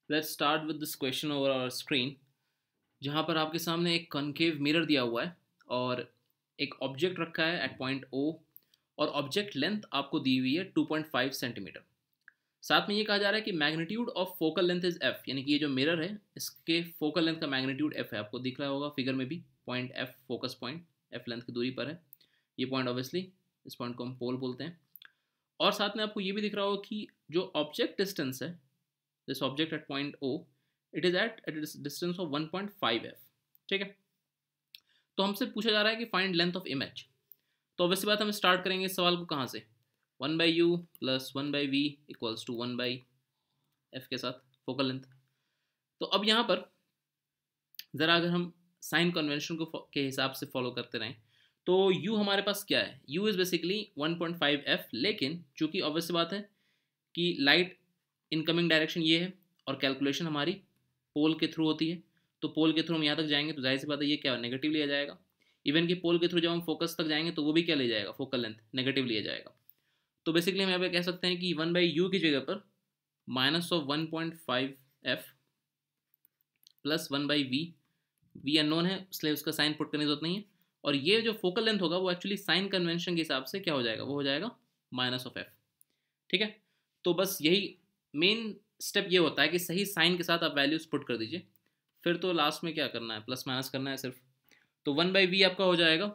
Let's start with this question over our screen, जहाँ पर आपके सामने एक कॉनकेव मिरर दिया हुआ है और एक ऑब्जेक्ट रखा है एट पॉइंट ओ और ऑब्जेक्ट लेंथ आपको दी हुई है 2.5 सेंटीमीटर। साथ में ये कहा जा रहा है कि magnitude of focal length is F, यानी कि ये जो मिरर है इसके फोकल लेंथ का मैग्नीट्यूड एफ है। आपको दिख रहा होगा फिगर में भी point F, focus point F length की दूरी पर है। ये पॉइंट ऑब्वियसली इस पॉइंट को हम पोल बोलते हैं। और साथ में आपको ये भी दिख रहा होगा कि जो ऑब्जेक्ट डिस्टेंस है, this object at point O, it is at distance of 1.5 F. ठीक है, तो हमसे पूछा जा रहा है कि फाइंड लेंथ ऑफ इमेज। तो ऑब्वियसली बात हम स्टार्ट करेंगे इस सवाल को कहाँ से, 1/u plus 1/v equals to 1/f के साथ फोकल लेंथ। तो अब यहाँ पर ज़रा अगर हम साइन कन्वेंशन को के हिसाब से फॉलो करते रहें तो u हमारे पास क्या है, u इज़ बेसिकली 1.5f, लेकिन चूंकि ऑब्वियस बात है कि लाइट इनकमिंग डायरेक्शन ये है और कैलकुलेशन हमारी पोल के थ्रू होती है, तो पोल के थ्रू हम यहाँ तक जाएंगे तो जाहिर सी बात है ये क्या नेगेटिव लिया जाएगा। इवन कि पोल के थ्रू जब हम फोकस तक जाएंगे तो वो भी क्या ले जाएगा, फोकल लेंथ नेगेटिव लिया जाएगा। तो बेसिकली हम यहाँ पे कह सकते हैं कि 1/u की जगह पर -1.5f plus 1/v, v unknown है इसलिए उसका साइन पुट करने की जरूरत नहीं है। और ये जो फोकल लेंथ होगा वो एक्चुअली साइन कन्वेंशन के हिसाब से क्या हो जाएगा, वो हो जाएगा -f। ठीक है, तो बस यही मेन स्टेप ये होता है कि सही साइन के साथ आप वैल्यूज पुट कर दीजिए, फिर तो लास्ट में क्या करना है, प्लस माइनस करना है सिर्फ। तो 1/v आपका हो जाएगा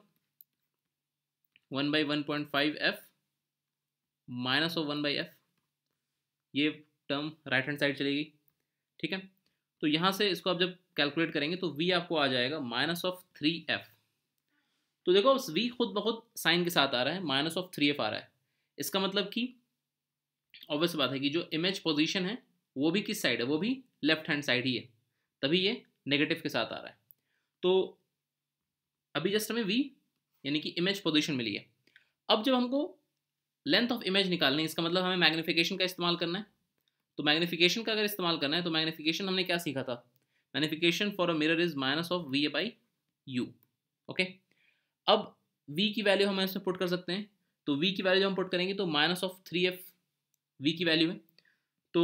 1/1.5f माइनस ऑफ 1/f, ये टर्म राइट हैंड साइड चलेगी। ठीक है, तो यहाँ से इसको आप जब कैलकुलेट करेंगे तो v आपको आ जाएगा -3f। तो देखो v खुद ब खुद साइन के साथ आ रहा है, -3f आ रहा है। इसका मतलब कि ऑब्वियस बात है कि जो इमेज पोजीशन है वो भी किस साइड है, वो भी लेफ्ट हैंड साइड ही है, तभी ये नेगेटिव के साथ आ रहा है। तो अभी जस्ट हमें v यानी कि इमेज पोजीशन मिली है। अब जब हमको लेंथ ऑफ इमेज निकालनी है, इसका मतलब हमें मैग्निफिकेशन का इस्तेमाल करना है। तो मैग्निफिकेशन का अगर इस्तेमाल करना है तो मैग्निफिकेशन हमने क्या सीखा था, magnification for a mirror is -v/u। Okay, अब v की वैल्यू हम इसमें पुट कर सकते हैं। तो v की वैल्यू हम पुट करेंगे तो -3f v की वैल्यू है, तो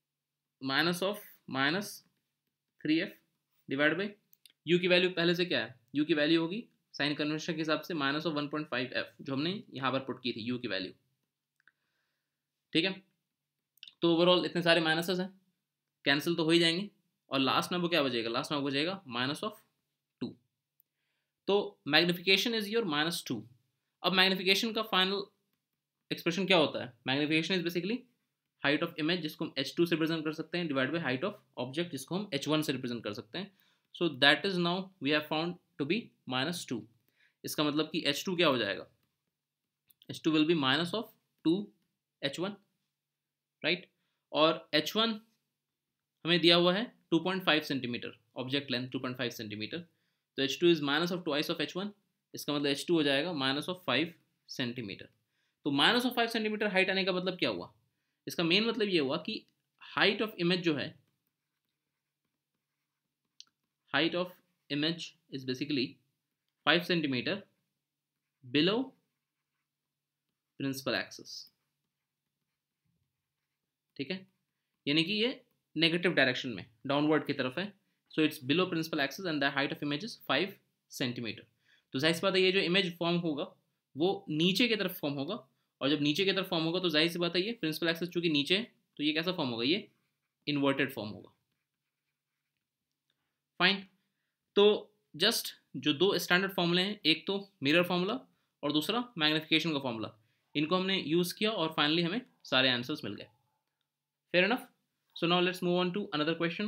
-3f डिवाइड बाई u की वैल्यू पहले से क्या है, u की वैल्यू होगी साइन कन्वेंशन के हिसाब से -1.5f जो हमने यहाँ पर पुट की थी u की वैल्यू। ठीक है, तो ओवरऑल इतने सारे माइनसेस हैं, कैंसिल तो हो ही जाएंगे और लास्ट में वो क्या बचेगा, लास्ट में वो बचेगा -2। तो मैग्निफिकेशन इज योर -2। अब मैग्निफिकेशन का फाइनल एक्सप्रेशन क्या होता है, magnification is basically height of image जिसको हम h2 से रिप्रेजेंट कर सकते हैं divide by height of object जिसको हम h1 से रिप्रेजेंट कर सकते हैं। So that is now we have found to be -2। इसका मतलब कि h2 क्या हो जाएगा, h2 will be -2h1, right. और h1 हमें दिया हुआ है 2.5 सेंटीमीटर, ऑब्जेक्ट लेंथ 2.5 सेंटीमीटर, तो h2 इज -2 ऑफ h1, इसका मतलब h2 हो जाएगा -5 सेंटीमीटर। तो -5 सेंटीमीटर हाइट आने का मतलब क्या हुआ, इसका मेन मतलब ये हुआ कि हाइट ऑफ इमेज जो है, height of image is basically 5 centimetre below principal axis. ठीक है, यानी कि ये नेगेटिव डायरेक्शन में डाउनवर्ड की तरफ है, so it's below principal axis and the height of image is 5 centimetre. तो जाहिर सी बात है ये जो इमेज फॉर्म होगा वो नीचे की तरफ फॉर्म होगा, और जब नीचे की तरफ फॉर्म होगा तो जाहिर सी बात है ये प्रिंसिपल एक्सिस चूंकि नीचे है तो ये कैसा फॉर्म होगा, ये इन्वर्टेड फॉर्म होगा। फाइन, तो जस्ट जो दो स्टैंडर्ड फॉर्मूले हैं, एक तो मिरर फॉर्मूला और दूसरा मैग्निफिकेशन का फॉर्मूला, इनको हमने यूज़ किया और फाइनली हमें सारे आंसर्स मिल गए। Fair enough. So now let's move on to another question.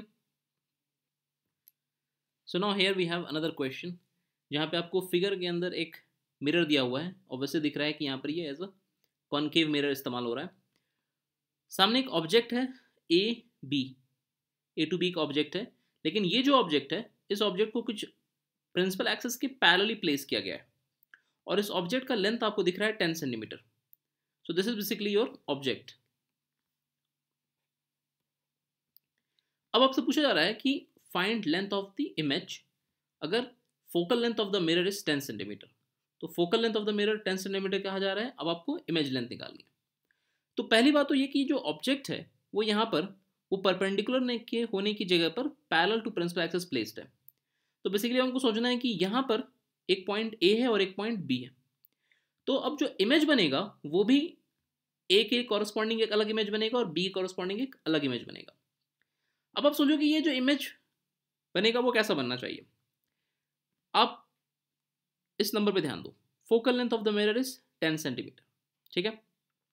So now here we have another question, जहाँ पे आपको फिगर के अंदर एक मिरर दिया हुआ है, ऑब्वियसली दिख रहा है कि यहाँ पर ये एज अ कॉनकेव मिरर इस्तेमाल हो रहा है। सामने एक ऑब्जेक्ट है ए टू बी का ऑब्जेक्ट है, लेकिन ये जो ऑब्जेक्ट है इस ऑब्जेक्ट को कुछ प्रिंसिपल एक्सिस के पैरेलली प्लेस किया गया है और इस ऑब्जेक्ट का लेंथ आपको दिख रहा है 10 centimetre. So this is basically your object. अब आपसे पूछा जा रहा है कि find length of the image अगर focal length of the mirror is 10 centimetre. तो focal length of the mirror 10 centimetre कहा जा रहा है, अब आपको इमेज लेंथ निकालनी है। तो पहली बात तो ये कि जो ऑब्जेक्ट है वो यहाँ पर वो परपेंडिकुलर के होने की जगह पर parallel to principal axis placed है। तो बेसिकली हमको सोचना है कि यहाँ पर एक पॉइंट ए है और एक पॉइंट बी है। तो अब जो इमेज बनेगा वो भी ए के कॉरस्पॉन्डिंग एक अलग इमेज बनेगा और बी कॉरस्पॉन्डिंग एक अलग इमेज बनेगा। अब आप सोचो कि ये जो इमेज बनेगा वो कैसा बनना चाहिए। आप इस नंबर पे ध्यान दो, focal length of the mirror is 10 centimetre, ठीक है।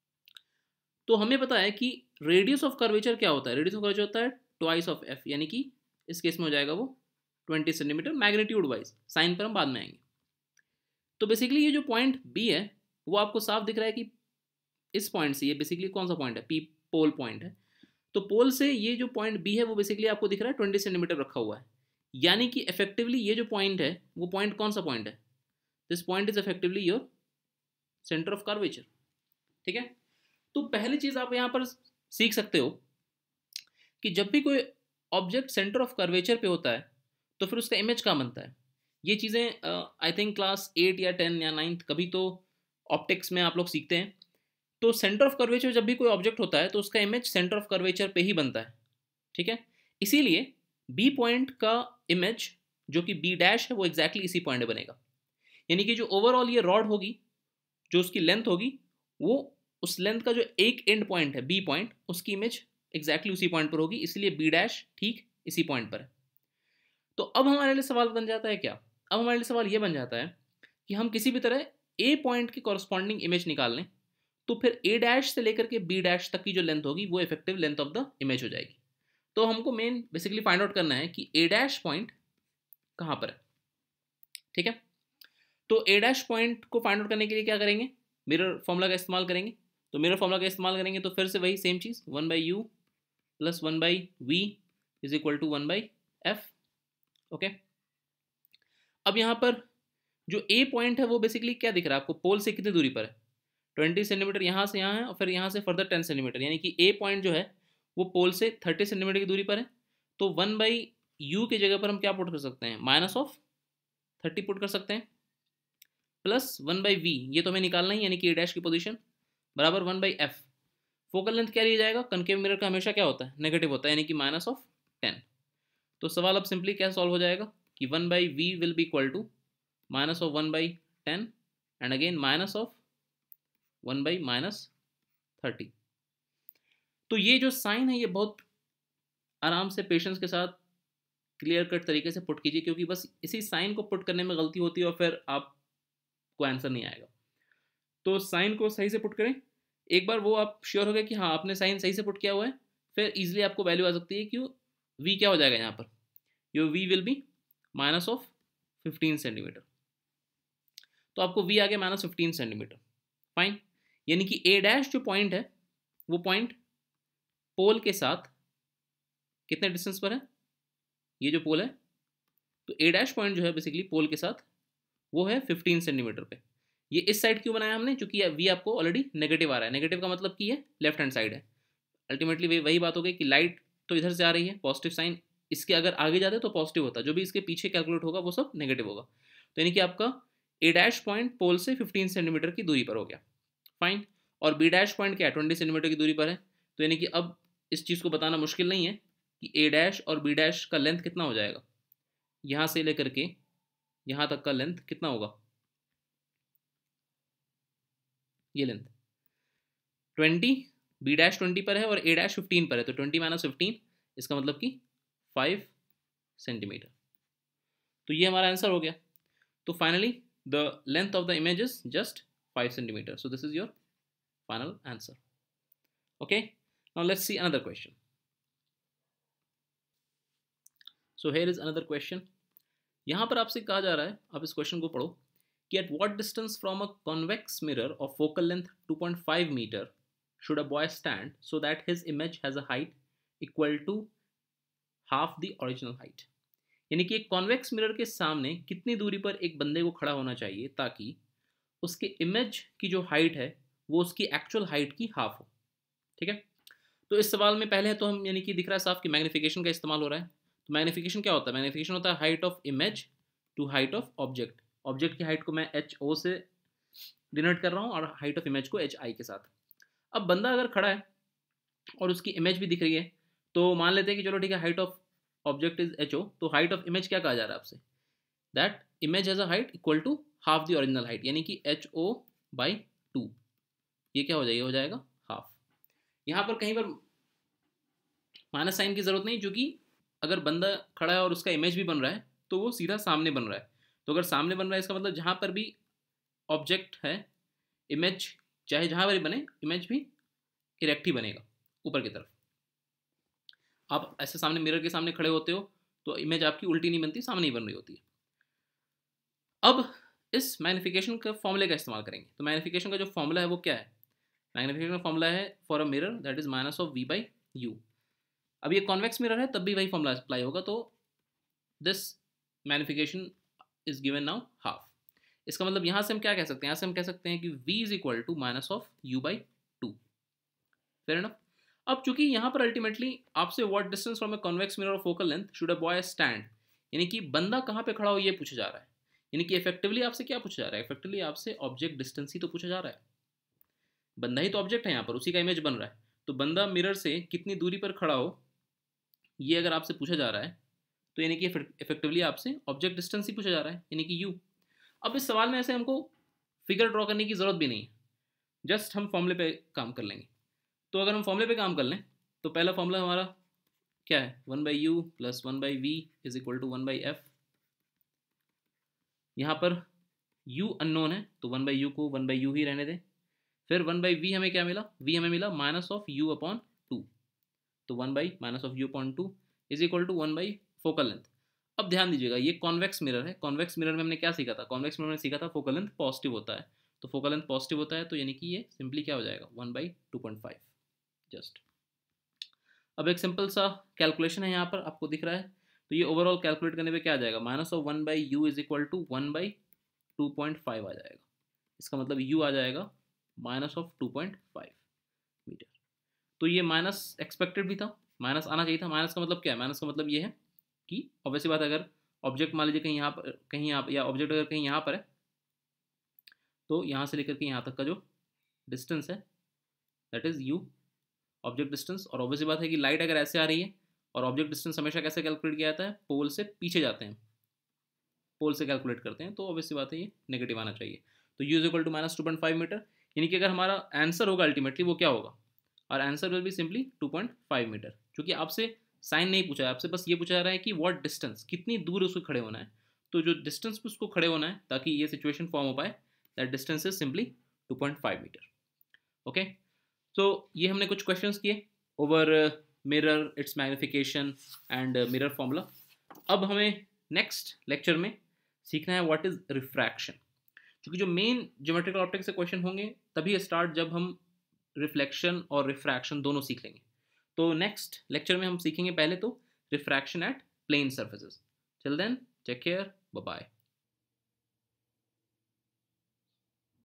तो हमें पता है कि रेडियस ऑफ कर्वेचर क्या होता है, रेडियस ऑफ कर्वेचर होता है ट्वाइस ऑफ एफ, यानी कि इस केस में हो जाएगा वो 20 सेंटीमीटर मैग्नीट्यूड वाइज, साइन पर हम बाद में आएंगे। तो बेसिकली ये जो पॉइंट बी है वो आपको साफ दिख रहा है कि इस पॉइंट से, ये बेसिकली कौन सा पॉइंट है, पी पोल पॉइंट है। तो पोल से ये जो पॉइंट बी है वो बेसिकली आपको दिख रहा है 20 सेंटीमीटर रखा हुआ है, यानी कि इफेक्टिवली ये जो पॉइंट है वो पॉइंट कौन सा पॉइंट है, this point is effectively your centre of curvature, ठीक है। तो पहली चीज आप यहां पर सीख सकते हो कि जब भी कोई ऑब्जेक्ट सेंटर ऑफ कर्वेचर पे होता है तो फिर उसका इमेज कहाँ बनता है। ये चीज़ें आई थिंक क्लास 8 या 10 या 9 कभी तो ऑप्टिक्स में आप लोग सीखते हैं। तो सेंटर ऑफ कर्वेचर जब भी कोई ऑब्जेक्ट होता है तो उसका इमेज सेंटर ऑफ कर्वेचर पे ही बनता है, ठीक है। इसीलिए बी पॉइंट का इमेज जो कि बी डैश है वो एग्जैक्टली इसी पॉइंट पे बनेगा, यानी कि जो ओवरऑल ये रॉड होगी, जो उसकी लेंथ होगी, वो उस लेंथ का जो एक एंड पॉइंट है बी पॉइंट, उसकी इमेज एग्जैक्टली उसी पॉइंट पर होगी, इसलिए बी डैश ठीक इसी पॉइंट पर है। तो अब हमारे लिए सवाल बन जाता है क्या, अब हमारे लिए सवाल ये बन जाता है कि हम किसी भी तरह ए पॉइंट की कॉरस्पॉन्डिंग इमेज निकाल लें, तो फिर ए डैश से लेकर के बी डैश तक की जो लेंथ होगी वो effective length of the image हो जाएगी। तो हमको मेन बेसिकली फाइंड आउट करना है कि ए डैश पॉइंट कहाँ पर है, ठीक है। तो ए डैश पॉइंट को फाइंड आउट करने के लिए क्या करेंगे, मिरर फॉर्मूला का इस्तेमाल करेंगे। तो मिरर फॉर्मूला का इस्तेमाल करेंगे तो फिर से वही सेम चीज़ 1/u + 1/v is equal to 1/f, okay. अब यहाँ पर जो ए पॉइंट है वो बेसिकली क्या दिख रहा है आपको, पोल से कितनी दूरी पर है, 20 सेंटीमीटर यहाँ से यहाँ है और फिर यहाँ से फर्दर 10 सेंटीमीटर, यानी कि ए पॉइंट जो है वो पोल से 30 सेंटीमीटर की दूरी पर है। तो 1/u की जगह पर हम क्या पुट कर सकते हैं, -30 पुट कर सकते हैं, प्लस 1/v, ये तो हमें निकालना ही, यानी कि ए डैश की पोजीशन बराबर 1/f। फोकल लेंथ क्या लिया जाएगा, कनकेव मिरर का हमेशा क्या होता है, नेगेटिव होता है, यानी कि -10। तो सवाल अब सिंपली क्या सॉल्व हो जाएगा कि 1/v will be equal to -1/10 and again -1/-30। तो ये जो साइन है ये बहुत आराम से पेशेंस के साथ क्लियर कट तरीके से पुट कीजिए, क्योंकि बस इसी साइन को पुट करने में गलती होती है और फिर आपको आंसर नहीं आएगा। तो साइन को सही से पुट करें, एक बार वो आप श्योर हो गए कि हाँ आपने साइन सही से पुट किया हुआ है, फिर इजीली आपको वैल्यू आ सकती है कि v क्या हो जाएगा यहाँ पर, your v will be -15 centimetre. तो आपको v आ गया -15 सेंटीमीटर, फाइन। यानी कि ए डैश जो पॉइंट है वो पॉइंट पोल के साथ कितने डिस्टेंस पर है, ये जो पोल है, तो ए डैश पॉइंट जो है बेसिकली पोल के साथ वो है 15 सेंटीमीटर पे। ये इस साइड क्यों बनाया हमने, क्योंकि v आपको ऑलरेडी नेगेटिव आ रहा है, नेगेटिव का मतलब कि ये लेफ्ट हैंड साइड है। अल्टीमेटली वही बात हो गई कि लाइट तो इधर से आ रही है, पॉजिटिव साइन इसके अगर आगे जाते तो पॉजिटिव होता, जो भी इसके पीछे कैलकुलेट होगा वो सब नेगेटिव होगा। तो यानी कि आपका ए डैश पॉइंट पोल से 15 सेंटीमीटर की दूरी पर हो गया, फाइन। और बी डैश पॉइंट क्या है, 20 सेंटीमीटर की दूरी पर है। तो यानी कि अब इस चीज़ को बताना मुश्किल नहीं है कि ए डैश और बी डैश का लेंथ कितना हो जाएगा, यहाँ से लेकर के यहाँ तक का लेंथ कितना होगा, ये लेंथ 20, बी डैश 20 पर है और ए डैश 15 पर है, तो 20 - 15 इसका मतलब कि 5 सेंटीमीटर। तो ये हमारा आंसर हो गया। तो finally the length of the image is just 5 centimetre, so this is your final answer, okay. Now let's see another question. So here is another question. यहाँ पर आपसे कहा जा रहा है, आप इस क्वेश्चन को पढ़ो कि at what distance from a convex mirror of focal length 2.5 meter should a boy stand so that his image has a height equal to half the original height। यानी कि एक कॉन्वेक्स मिरर के सामने कितनी दूरी पर एक बंदे को खड़ा होना चाहिए ताकि उसके इमेज की जो हाइट है वो उसकी एक्चुअल हाइट की हाफ हो, ठीक है। तो इस सवाल में पहले तो हम यानी कि दिख रहा है साफ कि मैग्निफिकेशन का इस्तेमाल हो रहा है। तो मैग्निफिकेशन क्या होता है, मैग्निफिकेशन होता है height of image to height of object. Object की हाइट को मैं HO से डिनोट कर रहा हूँ और हाइट ऑफ इमेज को HI के साथ। अब बंदा अगर खड़ा है और उसकी इमेज भी दिख रही है तो मान लेते हैं कि चलो ठीक है, height of object is H O, तो हाइट ऑफ इमेज क्या कहा जा रहा है आपसे, that image has a height equal to half the original height, यानी कि एच ओ बाई 2। ये क्या हो जाएगा, हो जाएगा हाफ। यहाँ पर कहीं पर माइनस साइन की जरूरत नहीं, क्योंकि अगर बंदा खड़ा है और उसका इमेज भी बन रहा है तो वो सीधा सामने बन रहा है। तो अगर सामने बन रहा है इसका मतलब जहाँ पर भी ऑब्जेक्ट है, इमेज चाहे जहाँ पर भी बने, इमेज भी इरेक्ट ही बनेगा ऊपर की तरफ। आप ऐसे सामने मिरर के सामने खड़े होते हो तो इमेज आपकी उल्टी नहीं बनती, सामने ही बन रही होती है। अब इस मैग्निफिकेशन का फॉर्मूले का इस्तेमाल करेंगे। तो मैग्निफिकेशन का जो फॉर्मूला है वो क्या है, मैग्निफिकेशन का फॉर्मूला है for a mirror that is minus of V by U. अब ये कॉन्वेक्स मिरर है तब भी वही फॉर्मूला अप्लाई होगा, तो this magnification is given now half. इसका मतलब यहाँ से हम क्या कह सकते हैं, यहाँ से हम कह सकते हैं कि v is equal to minus of U by 2। Fair enough. अब चूंकि यहाँ पर अल्टीमेटली आपसे what distance from a convex mirror of focal length should a boy stand, यानी कि बंदा कहाँ पे खड़ा हो ये पूछा जा रहा है। यानी कि इफेक्टिवली आपसे क्या पूछा जा रहा है, इफेक्टिवली आपसे ऑब्जेक्ट डिस्टेंस ही तो पूछा जा रहा है। बंदा ही तो ऑब्जेक्ट है यहाँ पर, उसी का इमेज बन रहा है, तो बंदा मिरर से कितनी दूरी पर खड़ा हो ये अगर आपसे पूछा जा रहा है तो यानी कि इफेक्टिवली आपसे ऑब्जेक्ट डिस्टेंस ही पूछा जा रहा है, यानी कि u। अब इस सवाल में ऐसे हमको फिगर ड्रॉ करने की ज़रूरत भी नहीं है, जस्ट हम फॉर्मूले पे काम कर लेंगे। तो अगर हम फॉर्मूले पे काम कर लें तो पहला फॉर्मूला हमारा क्या है, 1/u plus 1/v is equal to 1/f। यहाँ पर u अननोन है तो 1/u को 1/u ही रहने दें। फिर 1/v हमें क्या मिला, v हमें मिला माइनस ऑफ u अपॉन 2, तो 1/-u/2 is equal to 1 focal length. अब ध्यान दीजिएगा ये कॉन्वेक्स मिरर है, कॉन्वेक्स मिरर में हमने क्या सीखा था, कॉन्वेक्स मिरर में सीखा था फोकल लेंथ पॉजिटिव होता है, तो फोकल लेंथ पॉजिटिव होता है, तो यानी कि ये सिंपली क्या हो जाएगा 1/2.5 जस्ट। अब एक सिंपल सा कैलकुलेशन है यहाँ पर आपको दिख रहा है, तो ये ओवरऑल कैलकुलेट करने पे क्या आ जाएगा, minus of 1/u is equal to 1/2.5 आ जाएगा। इसका मतलब u आ जाएगा माइनस ऑफ 2.5 मीटर। तो ये माइनस एक्सपेक्टेड भी था, माइनस आना चाहिए था। माइनस का मतलब क्या है, माइनस का मतलब ये है कि ऑब्वियसली बात, अगर ऑब्जेक्ट मान लीजिए कहीं यहाँ पर, कहीं यहाँ पर, या ऑब्जेक्ट अगर कहीं यहाँ पर है तो यहाँ से लेकर के यहाँ तक का जो डिस्टेंस है that is u object distance. और ऑब्वियसली बात है कि लाइट अगर ऐसे आ रही है, और ऑब्जेक्ट डिस्टेंस हमेशा कैसे कैलकुलेट किया जाता है, पोल से पीछे जाते हैं, पोल से कैलकुलेट करते हैं, तो ऑब्वियसली बात है ये नेगेटिव आना चाहिए। तो u is equal to minus 2.5 metre, यानी कि अगर हमारा आंसर होगा अल्टीमेटली वो क्या होगा, और answer will be simply 2.5 metre. क्योंकि आपसे साइन नहीं पूछा है, आपसे बस ये पूछा जा रहा है कि व्हाट डिस्टेंस, कितनी दूर उसको खड़े होना है। तो जो डिस्टेंस पे उसको खड़े होना है ताकि ये सिचुएशन फॉर्म हो पाए, that distance is simply 2.5 metre. Okay, तो ये हमने कुछ क्वेश्चंस किए over mirror, it's magnification and mirror formula. अब हमें नेक्स्ट लेक्चर में सीखना है व्हाट इज रिफ्रैक्शन, क्योंकि जो मेन ज्योमेट्रिकल ऑप्टिक्स से क्वेश्चन होंगे तभी स्टार्ट जब हम रिफ्लेक्शन और रिफ्रैक्शन दोनों सीख लेंगे। तो नेक्स्ट लेक्चर में हम सीखेंगे पहले तो refraction at plane surfaces. Till then take care, bye bye.